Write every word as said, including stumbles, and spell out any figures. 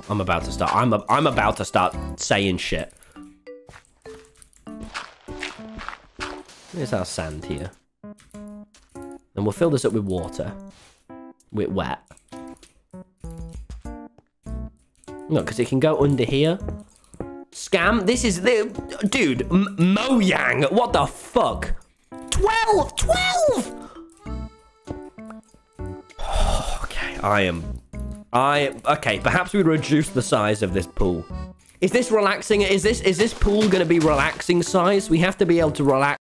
I'm about to start. I'm, a, I'm about to start saying shit. Here's our sand here. And we'll fill this up with water. With wet. Look, because it can go under here. Scam? This is... the Dude, M Mojang, what the fuck? twelve! twelve! Okay, I am... I... Okay, perhaps we reduce the size of this pool. Is this relaxing? Is this, is this pool going to be relaxing size? We have to be able to relax.